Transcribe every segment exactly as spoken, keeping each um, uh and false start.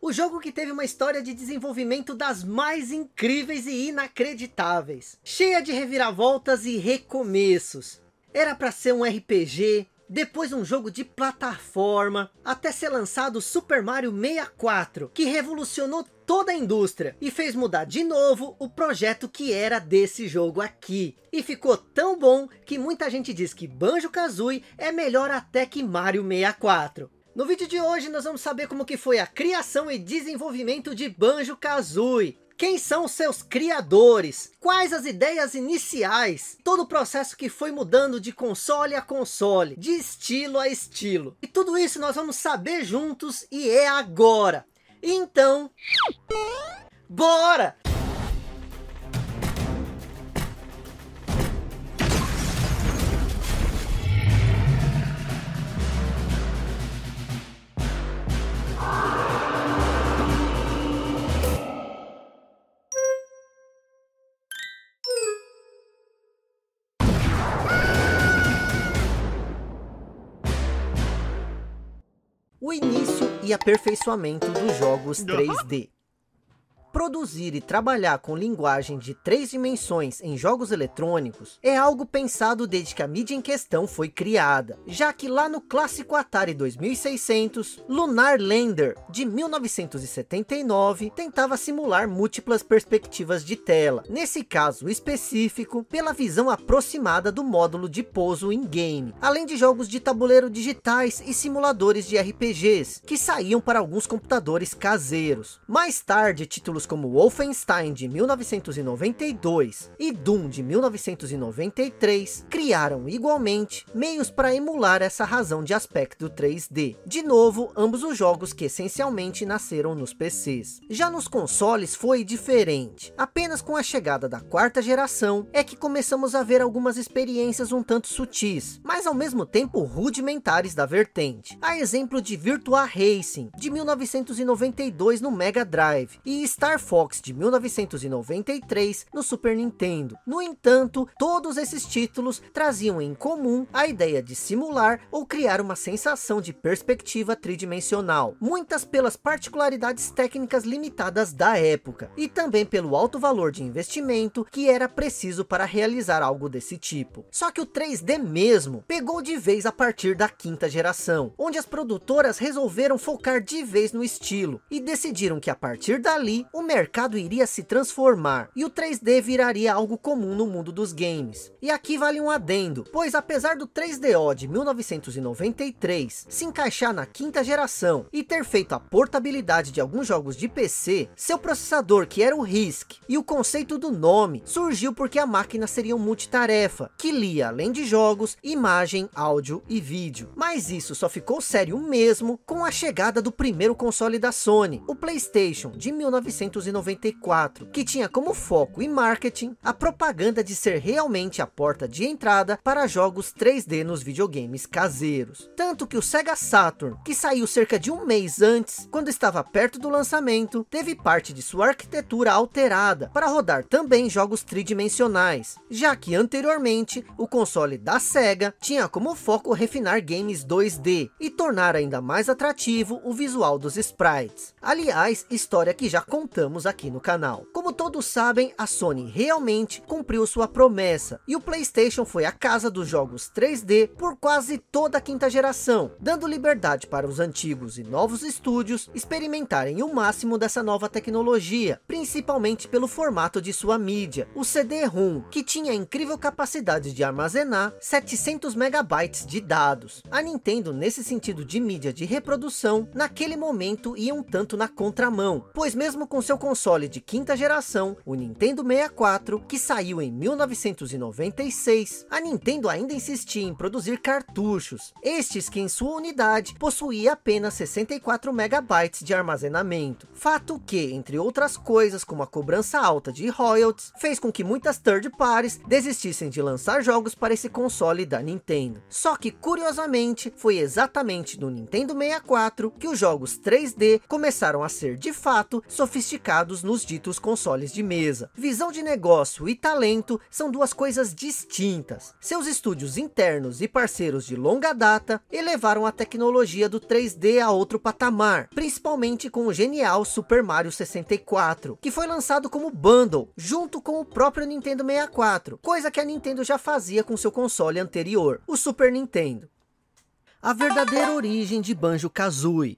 O jogo que teve uma história de desenvolvimento das mais incríveis e inacreditáveis, cheia de reviravoltas e recomeços. Era para ser um R P G, depois um jogo de plataforma, até ser lançado Super Mario sessenta e quatro, que revolucionou toda a indústria e fez mudar de novo o projeto que era desse jogo aqui. E ficou tão bom que muita gente diz que Banjo-Kazooie é melhor até que Mario sessenta e quatro. No vídeo de hoje nós vamos saber como que foi a criação e desenvolvimento de Banjo-Kazooie. Quem são os seus criadores? Quais as ideias iniciais? Todo o processo que foi mudando de console a console, de estilo a estilo. E tudo isso nós vamos saber juntos e é agora. Então, bora! O início e aperfeiçoamento dos jogos três D. Produzir e trabalhar com linguagem de três dimensões em jogos eletrônicos é algo pensado desde que a mídia em questão foi criada, já que lá no clássico Atari dois mil e seiscentos, Lunar Lander, de mil novecentos e setenta e nove, tentava simular múltiplas perspectivas de tela, nesse caso específico, pela visão aproximada do módulo de pouso in-game, além de jogos de tabuleiro digitais e simuladores de R P Gs, que saíam para alguns computadores caseiros. Mais tarde, títulos como Wolfenstein de mil novecentos e noventa e dois e Doom de mil novecentos e noventa e três criaram igualmente meios para emular essa razão de aspecto três D. De novo, ambos os jogos que essencialmente nasceram nos P Cs. Já nos consoles foi diferente. Apenas com a chegada da quarta geração é que começamos a ver algumas experiências um tanto sutis, mas ao mesmo tempo rudimentares da vertente. A exemplo de Virtua Racing de mil novecentos e noventa e dois no Mega Drive e Star Fox de mil novecentos e noventa e três no Super Nintendo. No entanto, todos esses títulos traziam em comum a ideia de simular ou criar uma sensação de perspectiva tridimensional, muitas pelas particularidades técnicas limitadas da época, e também pelo alto valor de investimento que era preciso para realizar algo desse tipo. Só que o três D mesmo pegou de vez a partir da quinta geração, onde as produtoras resolveram focar de vez no estilo, e decidiram que a partir dali, o mercado iria se transformar e o três D viraria algo comum no mundo dos games. E aqui vale um adendo, pois apesar do três D O de mil novecentos e noventa e três se encaixar na quinta geração e ter feito a portabilidade de alguns jogos de P C, seu processador, que era o RISC, e o conceito do nome surgiu porque a máquina seria um multitarefa, que lia além de jogos, imagem, áudio e vídeo. Mas isso só ficou sério mesmo com a chegada do primeiro console da Sony, o PlayStation, de mil novecentos e noventa e quatro, que tinha como foco e marketing a propaganda de ser realmente a porta de entrada para jogos três D nos videogames caseiros. Tanto que o Sega Saturn, que saiu cerca de um mês antes, quando estava perto do lançamento, teve parte de sua arquitetura alterada para rodar também jogos tridimensionais, já que anteriormente o console da Sega tinha como foco refinar games dois D e tornar ainda mais atrativo o visual dos sprites. Aliás, história que já contamos aqui no canal. Como todos sabem, a Sony realmente cumpriu sua promessa, e o PlayStation foi a casa dos jogos três D por quase toda a quinta geração, dando liberdade para os antigos e novos estúdios experimentarem o máximo dessa nova tecnologia, principalmente pelo formato de sua mídia, o C D ROM, que tinha a incrível capacidade de armazenar setecentos megabytes de dados. A Nintendo, nesse sentido de mídia de reprodução, naquele momento ia um tanto na contramão, pois mesmo com seu console de quinta geração, o Nintendo sessenta e quatro, que saiu em mil novecentos e noventa e seis, a Nintendo ainda insistia em produzir cartuchos, estes que em sua unidade possuía apenas sessenta e quatro megabytes de armazenamento. Fato que, entre outras coisas, como a cobrança alta de royalties, fez com que muitas third parties desistissem de lançar jogos para esse console da Nintendo. Só que, curiosamente, foi exatamente no Nintendo sessenta e quatro que os jogos três D começaram a ser de fato sofisticados nos ditos consoles consoles de mesa. Visão de negócio e talento são duas coisas distintas. Seus estúdios internos e parceiros de longa data elevaram a tecnologia do três D a outro patamar, principalmente com o genial Super Mario sessenta e quatro, que foi lançado como bundle, junto com o próprio Nintendo sessenta e quatro, coisa que a Nintendo já fazia com seu console anterior, o Super Nintendo. A verdadeira origem de Banjo-Kazooie.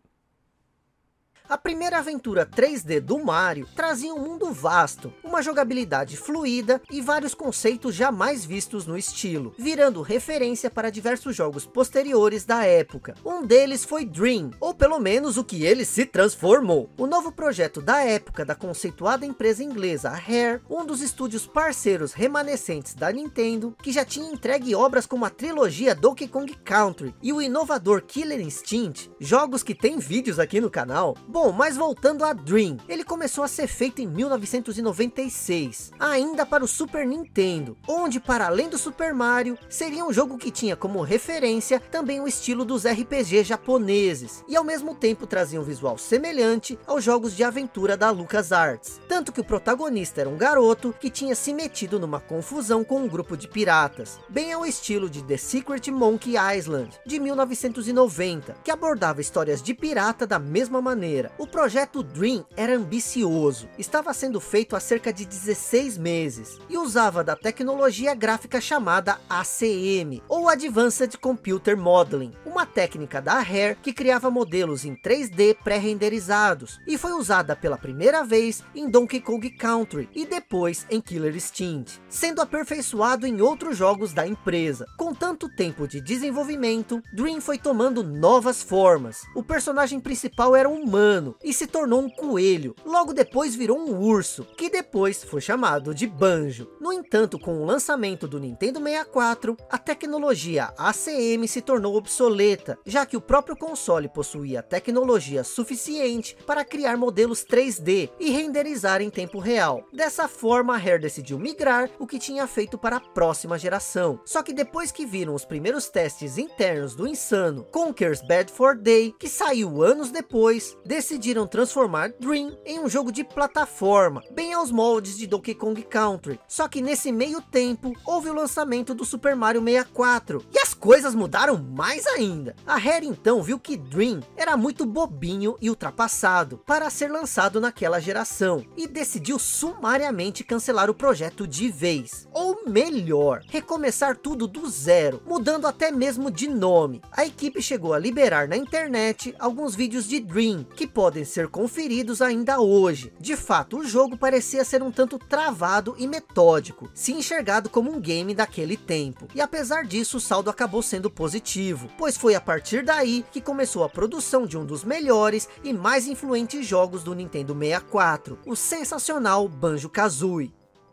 A primeira aventura três D do Mario trazia um mundo vasto, uma jogabilidade fluida e vários conceitos jamais vistos no estilo, virando referência para diversos jogos posteriores da época. Um deles foi Dream, ou pelo menos o que ele se transformou. O novo projeto da época da conceituada empresa inglesa Rare, um dos estúdios parceiros remanescentes da Nintendo, que já tinha entregue obras como a trilogia Donkey Kong Country e o inovador Killer Instinct, jogos que tem vídeos aqui no canal. Bom, mas voltando a Dream, ele começou a ser feito em mil novecentos e noventa e seis, ainda para o Super Nintendo, onde para além do Super Mario, seria um jogo que tinha como referência também o estilo dos R P G japoneses, e ao mesmo tempo trazia um visual semelhante aos jogos de aventura da LucasArts, tanto que o protagonista era um garoto que tinha se metido numa confusão com um grupo de piratas, bem ao estilo de The Secret Monkey Island, de mil novecentos e noventa, que abordava histórias de pirata da mesma maneira. O projeto Dream era ambicioso, estava sendo feito há cerca de dezesseis meses, e usava da tecnologia gráfica chamada A C M, ou Advanced Computer Modeling, uma técnica da Rare que criava modelos em três D pré-renderizados, e foi usada pela primeira vez em Donkey Kong Country, e depois em Killer Instinct, sendo aperfeiçoado em outros jogos da empresa. Com tanto tempo de desenvolvimento, Dream foi tomando novas formas. O personagem principal era humano, e se tornou um coelho, logo depois virou um urso, que depois foi chamado de Banjo. No entanto, com o lançamento do Nintendo sessenta e quatro, a tecnologia A C M se tornou obsoleta, já que o próprio console possuía tecnologia suficiente para criar modelos três D e renderizar em tempo real. Dessa forma, a Rare decidiu migrar o que tinha feito para a próxima geração. Só que depois que viram os primeiros testes internos do insano Conker's Bad Fur Day, que saiu anos depois, decidiram transformar Dream em um jogo de plataforma, bem aos moldes de Donkey Kong Country. Só que nesse meio tempo, houve o lançamento do Super Mario sessenta e quatro, e as coisas mudaram mais ainda. A Rare então viu que Dream era muito bobinho e ultrapassado para ser lançado naquela geração, e decidiu sumariamente cancelar o projeto de vez. Ou melhor, recomeçar tudo do zero, mudando até mesmo de nome. A equipe chegou a liberar na internet alguns vídeos de Dream, que podem ser conferidos ainda hoje. De fato, o jogo parecia ser um tanto travado e metódico, se enxergado como um game daquele tempo. E apesar disso, o saldo acabou sendo positivo, pois foi a partir daí que começou a produção de um dos melhores e mais influentes jogos do Nintendo sessenta e quatro, o sensacional Banjo-Kazooie.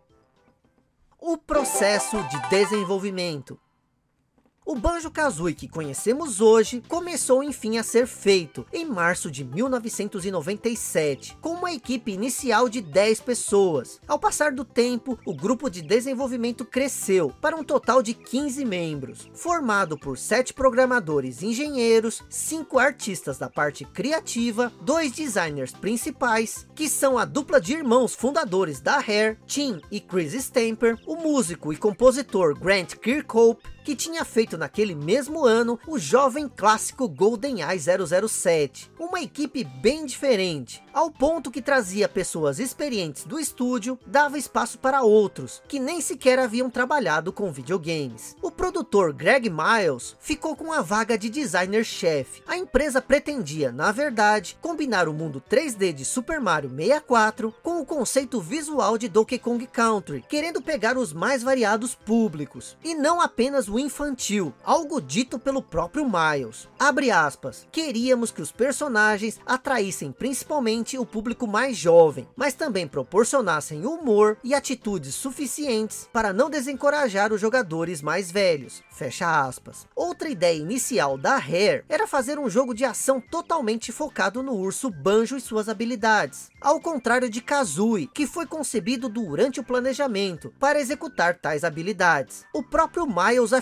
O processo de desenvolvimento. O Banjo-Kazooie que conhecemos hoje começou enfim a ser feito em março de mil novecentos e noventa e sete, com uma equipe inicial de dez pessoas. Ao passar do tempo, o grupo de desenvolvimento cresceu para um total de quinze membros, formado por sete programadores engenheiros, cinco artistas da parte criativa, dois designers principais, que são a dupla de irmãos fundadores da Rare, Tim e Chris Stamper, o músico e compositor Grant Kirkhope, que tinha feito naquele mesmo ano o jovem clássico GoldenEye zero zero sete. Uma equipe bem diferente, ao ponto que trazia pessoas experientes do estúdio, dava espaço para outros, que nem sequer haviam trabalhado com videogames. O produtor Greg Miles ficou com a vaga de designer-chefe. A empresa pretendia, na verdade, combinar o mundo três D de Super Mario sessenta e quatro com o conceito visual de Donkey Kong Country, querendo pegar os mais variados públicos, e não apenas o infantil, algo dito pelo próprio Miles. Abre aspas, queríamos que os personagens atraíssem principalmente o público mais jovem, mas também proporcionassem humor e atitudes suficientes para não desencorajar os jogadores mais velhos. Fecha aspas. Outra ideia inicial da Rare era fazer um jogo de ação totalmente focado no urso Banjo e suas habilidades, ao contrário de Kazooie, que foi concebido durante o planejamento para executar tais habilidades. O próprio Miles afirmou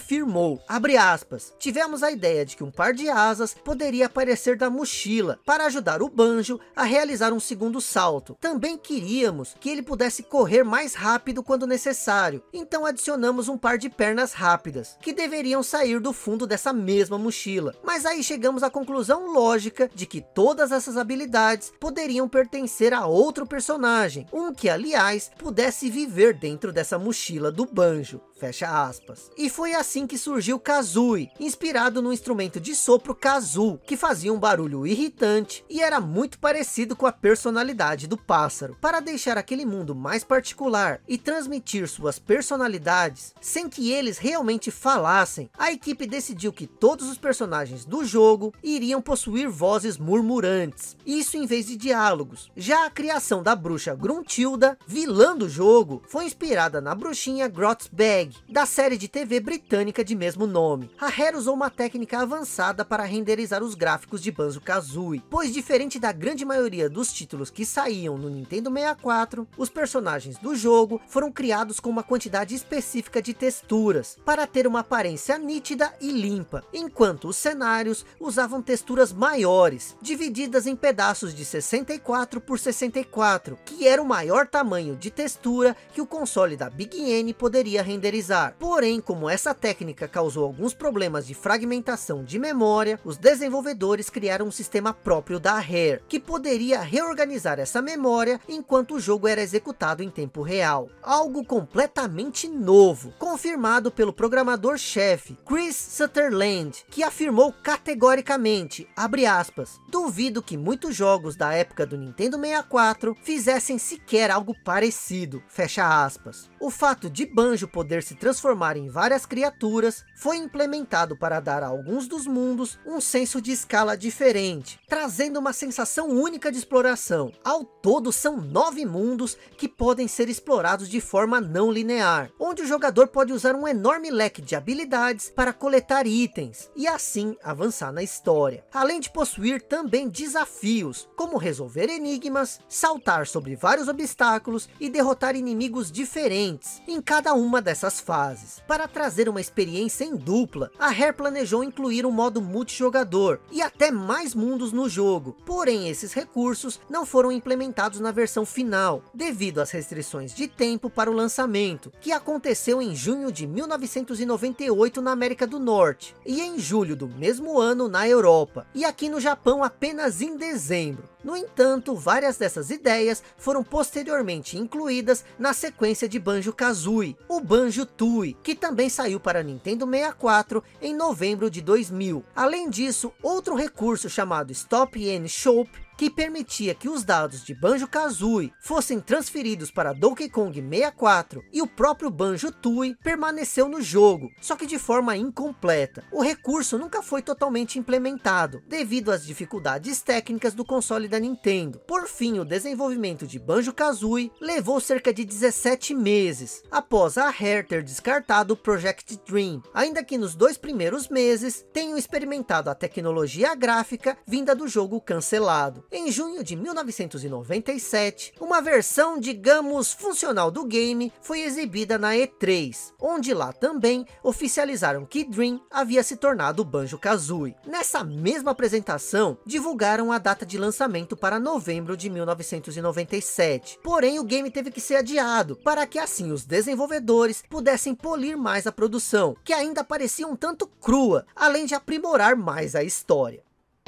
afirmou, abre aspas, tivemos a ideia de que um par de asas poderia aparecer da mochila para ajudar o Banjo a realizar um segundo salto. Também queríamos que ele pudesse correr mais rápido quando necessário, então adicionamos um par de pernas rápidas, que deveriam sair do fundo dessa mesma mochila. Mas aí chegamos à conclusão lógica de que todas essas habilidades poderiam pertencer a outro personagem, um que aliás pudesse viver dentro dessa mochila do Banjo. Fecha aspas. E foi assim que surgiu Kazooie, inspirado no instrumento de sopro kazoo, que fazia um barulho irritante e era muito parecido com a personalidade do pássaro. Para deixar aquele mundo mais particular e transmitir suas personalidades, sem que eles realmente falassem, a equipe decidiu que todos os personagens do jogo iriam possuir vozes murmurantes, isso em vez de diálogos. Já a criação da bruxa Gruntilda, vilã do jogo, foi inspirada na bruxinha Grotsbag, da série de T V britânica de mesmo nome. A Rare usou uma técnica avançada para renderizar os gráficos de Banjo-Kazooie, pois diferente da grande maioria dos títulos que saíam no Nintendo sessenta e quatro, os personagens do jogo foram criados com uma quantidade específica de texturas, para ter uma aparência nítida e limpa, enquanto os cenários usavam texturas maiores, divididas em pedaços de sessenta e quatro por sessenta e quatro, que era o maior tamanho de textura que o console da Big N poderia renderizar. Porém, como essa técnica causou alguns problemas de fragmentação de memória, os desenvolvedores criaram um sistema próprio da Rare, que poderia reorganizar essa memória enquanto o jogo era executado em tempo real. Algo completamente novo, confirmado pelo programador-chefe Chris Sutherland, que afirmou categoricamente, abre aspas, duvido que muitos jogos da época do Nintendo sessenta e quatro fizessem sequer algo parecido, fecha aspas. O fato de Banjo poder se transformar em várias criaturas foi implementado para dar a alguns dos mundos um senso de escala diferente, trazendo uma sensação única de exploração. Ao todo são nove mundos que podem ser explorados de forma não linear, onde o jogador pode usar um enorme leque de habilidades para coletar itens e assim avançar na história, além de possuir também desafios, como resolver enigmas, saltar sobre vários obstáculos e derrotar inimigos diferentes em cada uma dessas fases. Para trazer uma experiência em dupla, a Rare planejou incluir um modo multijogador e até mais mundos no jogo, porém esses recursos não foram implementados na versão final, devido às restrições de tempo para o lançamento, que aconteceu em junho de mil novecentos e noventa e oito na América do Norte, e em julho do mesmo ano na Europa, e aqui no Japão apenas em dezembro. No entanto, várias dessas ideias foram posteriormente incluídas na sequência de Banjo-Kazooie, o Banjo-Tooie, que também saiu para Nintendo sessenta e quatro em novembro de dois mil. Além disso, outro recurso chamado Stop and Shop, que permitia que os dados de Banjo-Kazooie fossem transferidos para Donkey Kong sessenta e quatro e o próprio Banjo-Tooie permaneceu no jogo, só que de forma incompleta. O recurso nunca foi totalmente implementado, devido às dificuldades técnicas do console da Nintendo. Por fim, o desenvolvimento de Banjo-Kazooie levou cerca de dezessete meses, após a Rare ter descartado o Project Dream, ainda que nos dois primeiros meses tenham experimentado a tecnologia gráfica vinda do jogo cancelado. Em junho de mil novecentos e noventa e sete, uma versão, digamos, funcional do game foi exibida na E três, onde lá também oficializaram que Dream havia se tornado Banjo-Kazooie. Nessa mesma apresentação, divulgaram a data de lançamento para novembro de mil novecentos e noventa e sete, porém o game teve que ser adiado, para que assim os desenvolvedores pudessem polir mais a produção, que ainda parecia um tanto crua, além de aprimorar mais a história.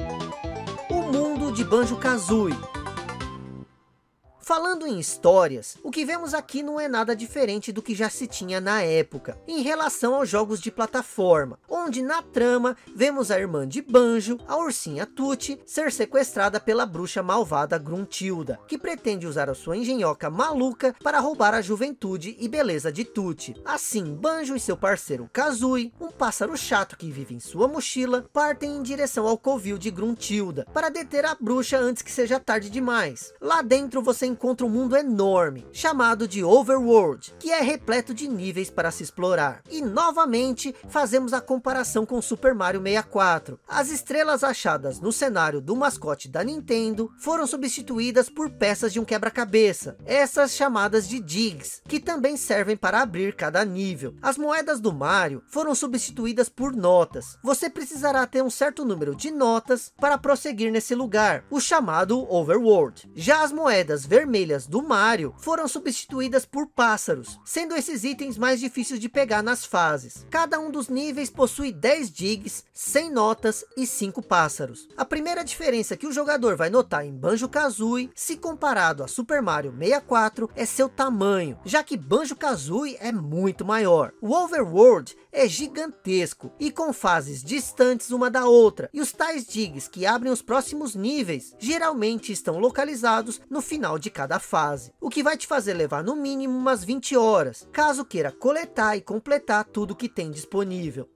De Banjo-Kazooie. Falando em histórias, o que vemos aqui não é nada diferente do que já se tinha na época, em relação aos jogos de plataforma, onde na trama vemos a irmã de Banjo, a ursinha Tutti, ser sequestrada pela bruxa malvada Gruntilda, que pretende usar a sua engenhoca maluca para roubar a juventude e beleza de Tutti. Assim, Banjo e seu parceiro Kazooie, um pássaro chato que vive em sua mochila, partem em direção ao covil de Gruntilda, para deter a bruxa antes que seja tarde demais. Lá dentro você encontra um mundo enorme, chamado de Overworld, que é repleto de níveis para se explorar. E novamente, fazemos a comparação com Super Mario sessenta e quatro. As estrelas achadas no cenário do mascote da Nintendo foram substituídas por peças de um quebra-cabeça, essas chamadas de digs, que também servem para abrir cada nível. As moedas do Mario foram substituídas por notas. Você precisará ter um certo número de notas para prosseguir nesse lugar, o chamado Overworld. Já as moedas vermelhas do Mario foram substituídas por pássaros, sendo esses itens mais difíceis de pegar nas fases. Cada um dos níveis possui dez digs, cem notas e cinco pássaros. A primeira diferença que o jogador vai notar em Banjo-Kazooie, se comparado a Super Mario sessenta e quatro, é seu tamanho, já que Banjo-Kazooie é muito maior. O Overworld é gigantesco e com fases distantes uma da outra, e os tais digs que abrem os próximos níveis geralmente estão localizados no final de cada fase, o que vai te fazer levar no mínimo umas vinte horas, caso queira coletar e completar tudo que tem disponível.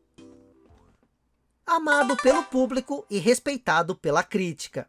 Amado pelo público e respeitado pela crítica.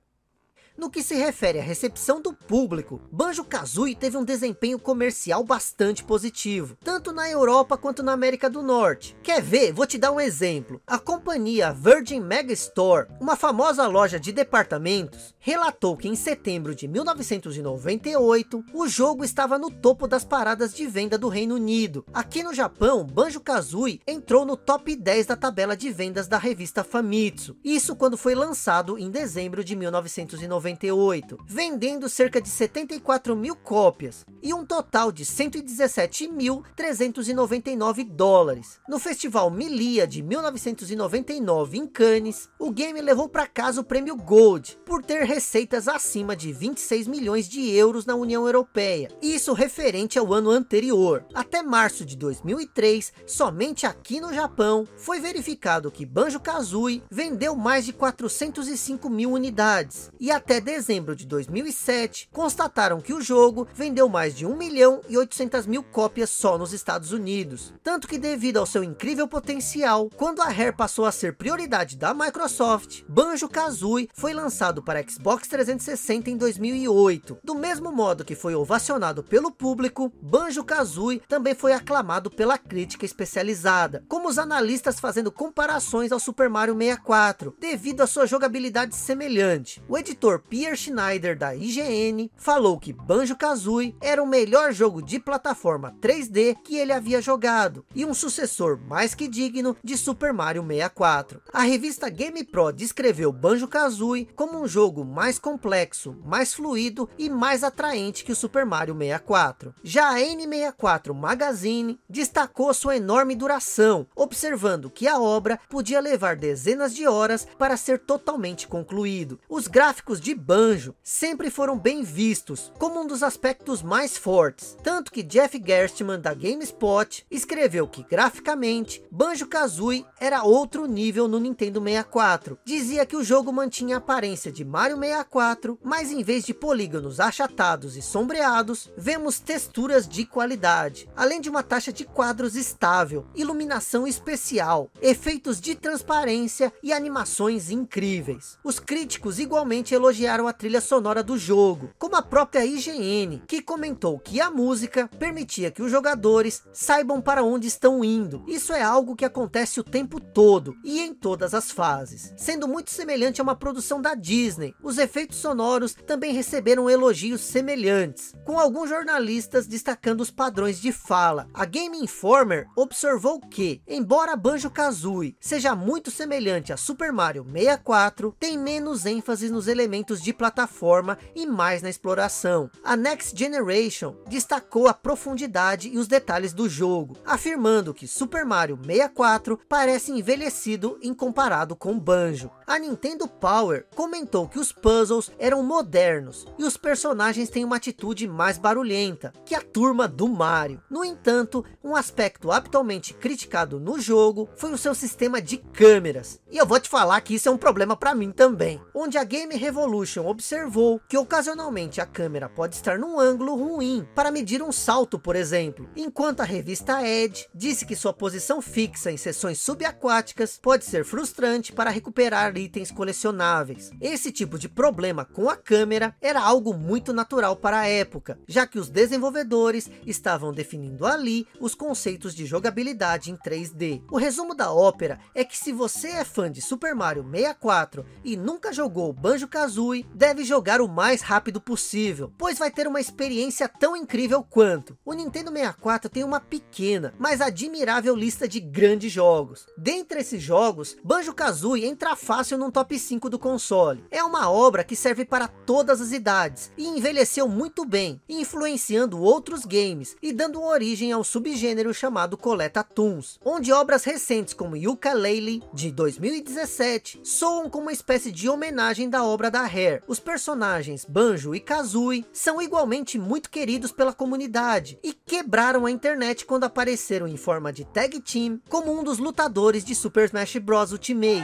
No que se refere à recepção do público, Banjo-Kazooie teve um desempenho comercial bastante positivo, tanto na Europa quanto na América do Norte. Quer ver? Vou te dar um exemplo. A companhia Virgin Megastore, uma famosa loja de departamentos, relatou que em setembro de mil novecentos e noventa e oito, o jogo estava no topo das paradas de venda do Reino Unido. Aqui no Japão, Banjo-Kazooie entrou no top dez da tabela de vendas da revista Famitsu. Isso quando foi lançado em dezembro de mil novecentos e noventa e oito, vendendo cerca de setenta e quatro mil cópias e um total de cento e dezessete mil trezentos e noventa e nove dólares. No festival Melia de mil novecentos e noventa e nove em Cannes, o game levou para casa o prêmio Gold por ter receitas acima de vinte e seis milhões de euros na União Europeia, isso referente ao ano anterior. Até março de dois mil e três, somente aqui no Japão, foi verificado que Banjo-Kazooie vendeu mais de quatrocentos e cinco mil unidades, e até dezembro de dois mil e sete, constataram que o jogo vendeu mais de um milhão e oitocentas mil cópias só nos Estados Unidos. Tanto que devido ao seu incrível potencial, quando a Rare passou a ser prioridade da Microsoft, Banjo-Kazooie foi lançado para Xbox trezentos e sessenta em dois mil e oito. Do mesmo modo que foi ovacionado pelo público, Banjo-Kazooie também foi aclamado pela crítica especializada, como os analistas fazendo comparações ao Super Mario sessenta e quatro, devido à sua jogabilidade semelhante. O editor Pierre Schneider da I G N falou que Banjo-Kazooie era o melhor jogo de plataforma três D que ele havia jogado, e um sucessor mais que digno de Super Mario sessenta e quatro. A revista GamePro descreveu Banjo-Kazooie como um jogo mais complexo, mais fluido e mais atraente que o Super Mario sessenta e quatro. Já a N sessenta e quatro Magazine destacou sua enorme duração, observando que a obra podia levar dezenas de horas para ser totalmente concluído. Os gráficos de Banjo sempre foram bem vistos como um dos aspectos mais fortes, tanto que Jeff Gerstmann da GameSpot escreveu que graficamente Banjo-Kazooie era outro nível no Nintendo sessenta e quatro. Dizia que o jogo mantinha a aparência de Mario sessenta e quatro, mas em vez de polígonos achatados e sombreados, vemos texturas de qualidade, além de uma taxa de quadros estável, iluminação especial, efeitos de transparência e animações incríveis. Os críticos igualmente elogiaram a trilha sonora do jogo, como a própria I G N, que comentou que a música permitia que os jogadores saibam para onde estão indo. Isso é algo que acontece o tempo todo e em todas as fases, sendo muito semelhante a uma produção da Disney. Os efeitos sonoros também receberam elogios semelhantes, com alguns jornalistas destacando os padrões de fala. A Game Informer observou que, embora Banjo-Kazooie seja muito semelhante a Super Mario sessenta e quatro, tem menos ênfase nos elementos de plataforma e mais na exploração. A Next Generation destacou a profundidade e os detalhes do jogo, afirmando que Super Mario sessenta e quatro parece envelhecido em comparado com Banjo. A Nintendo Power comentou que os puzzles eram modernos e os personagens têm uma atitude mais barulhenta que a turma do Mario. No entanto, um aspecto habitualmente criticado no jogo foi o seu sistema de câmeras, e eu vou te falar que isso é um problema para mim também, onde a Game Revolution Evolution observou que ocasionalmente a câmera pode estar num ângulo ruim para medir um salto, por exemplo, enquanto a revista Edge disse que sua posição fixa em seções subaquáticas pode ser frustrante para recuperar itens colecionáveis. Esse tipo de problema com a câmera era algo muito natural para a época, já que os desenvolvedores estavam definindo ali os conceitos de jogabilidade em três D. O resumo da ópera é que se você é fã de Super Mario sessenta e quatro e nunca jogou Banjo-Kazooie, deve jogar o mais rápido possível, pois vai ter uma experiência tão incrível quanto. O Nintendo sessenta e quatro tem uma pequena, mas admirável lista de grandes jogos. Dentre esses jogos, Banjo-Kazooie entra fácil num top cinco do console. É uma obra que serve para todas as idades e envelheceu muito bem, influenciando outros games e dando origem ao subgênero chamado Collectathons, onde obras recentes como Yooka-Laylee de dois mil e dezessete soam como uma espécie de homenagem da obra da Rare. Os personagens Banjo e Kazooie são igualmente muito queridos pela comunidade e quebraram a internet quando apareceram em forma de tag team como um dos lutadores de Super Smash Bros Ultimate.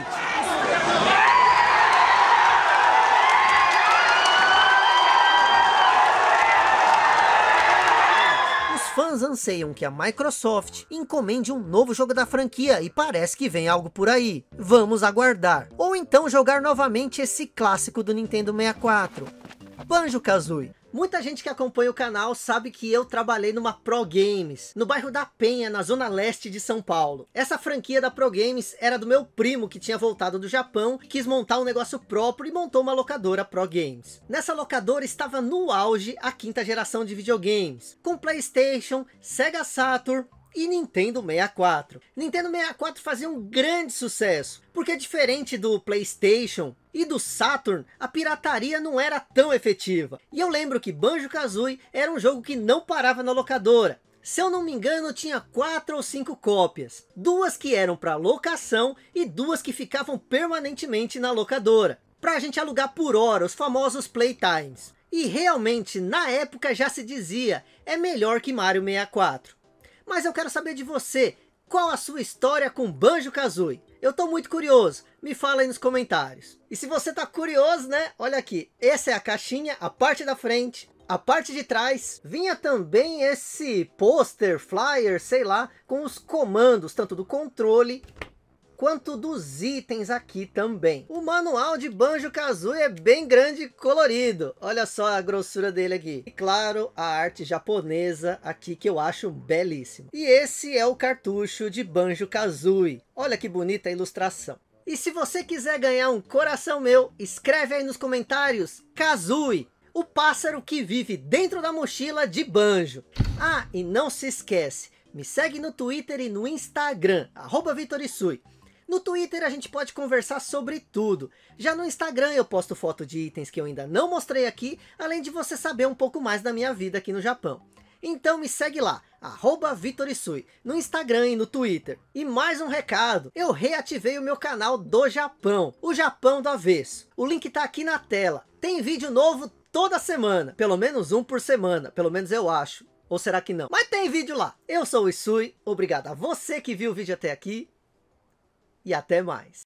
Fãs anseiam que a Microsoft encomende um novo jogo da franquia e parece que vem algo por aí. Vamos aguardar. Ou então jogar novamente esse clássico do Nintendo sessenta e quatro. Banjo-Kazooie. Muita gente que acompanha o canal sabe que eu trabalhei numa Pro Games, no bairro da Penha, na zona leste de São Paulo. Essa franquia da Pro Games era do meu primo que tinha voltado do Japão, quis montar um negócio próprio e montou uma locadora Pro Games. Nessa locadora estava no auge a quinta geração de videogames, com PlayStation, Sega Saturn e Nintendo sessenta e quatro. Nintendo sessenta e quatro fazia um grande sucesso, porque diferente do PlayStation e do Saturn, a pirataria não era tão efetiva. E eu lembro que Banjo-Kazooie era um jogo que não parava na locadora. Se eu não me engano, tinha quatro ou cinco cópias. Duas que eram para locação e duas que ficavam permanentemente na locadora, para a gente alugar por hora, os famosos playtimes. E realmente, na época já se dizia, é melhor que Mario sessenta e quatro. Mas eu quero saber de você, qual a sua história com Banjo-Kazooie? Eu tô muito curioso, me fala aí nos comentários. E se você tá curioso, né, olha aqui, essa é a caixinha, a parte da frente, a parte de trás. Vinha também esse pôster, flyer, sei lá, com os comandos, tanto do controle quanto dos itens aqui também. O manual de Banjo-Kazooie é bem grande e colorido. Olha só a grossura dele aqui. E claro, a arte japonesa aqui que eu acho belíssimo. E esse é o cartucho de Banjo-Kazooie. Olha que bonita a ilustração. E se você quiser ganhar um coração meu, escreve aí nos comentários Kazooie, o pássaro que vive dentro da mochila de Banjo. Ah, e não se esquece, me segue no Twitter e no Instagram, arroba Vitorisui. No Twitter a gente pode conversar sobre tudo. Já no Instagram eu posto foto de itens que eu ainda não mostrei aqui, além de você saber um pouco mais da minha vida aqui no Japão. Então me segue lá, arroba Vitorisui, no Instagram e no Twitter. E mais um recado, eu reativei o meu canal do Japão, o Japão do Avesso. O link tá aqui na tela. Tem vídeo novo toda semana, pelo menos um por semana, pelo menos eu acho. Ou será que não? Mas tem vídeo lá. Eu sou o Isui, obrigado a você que viu o vídeo até aqui. E até mais.